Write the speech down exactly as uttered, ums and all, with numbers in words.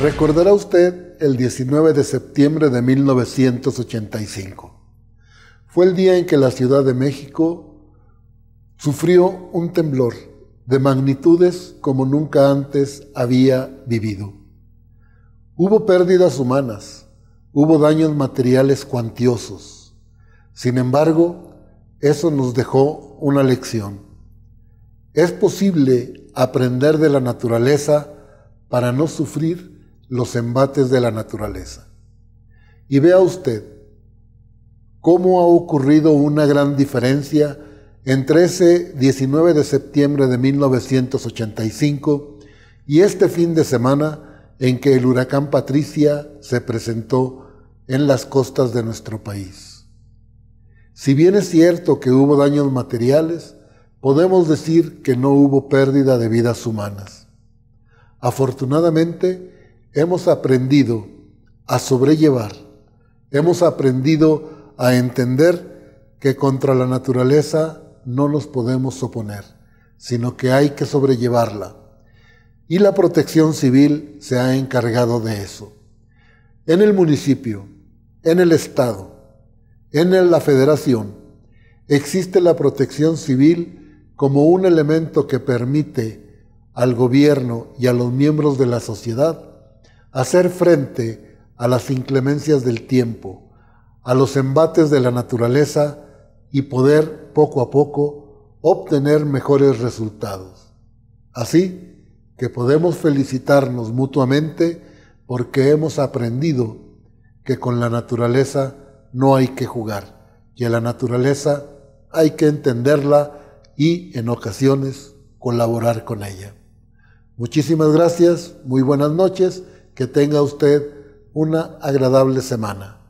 Recordará usted el diecinueve de septiembre de mil novecientos ochenta y cinco. Fue el día en que la Ciudad de México sufrió un temblor de magnitudes como nunca antes había vivido. Hubo pérdidas humanas, hubo daños materiales cuantiosos. Sin embargo, eso nos dejó una lección. Es posible aprender de la naturaleza para no sufrir los embates de la naturaleza. Y vea usted cómo ha ocurrido una gran diferencia entre ese diecinueve de septiembre de mil novecientos ochenta y cinco y este fin de semana en que el huracán Patricia se presentó en las costas de nuestro país. Si bien es cierto que hubo daños materiales, podemos decir que no hubo pérdida de vidas humanas. Afortunadamente, hemos aprendido a sobrellevar, hemos aprendido a entender que contra la naturaleza no nos podemos oponer, sino que hay que sobrellevarla. Y la Protección Civil se ha encargado de eso. En el municipio, en el estado, en la federación, existe la Protección Civil como un elemento que permite al gobierno y a los miembros de la sociedad hacer frente a las inclemencias del tiempo, a los embates de la naturaleza y poder poco a poco obtener mejores resultados. Así que podemos felicitarnos mutuamente porque hemos aprendido que con la naturaleza no hay que jugar, y a la naturaleza hay que entenderla y en ocasiones colaborar con ella. Muchísimas gracias, muy buenas noches. Que tenga usted una agradable semana.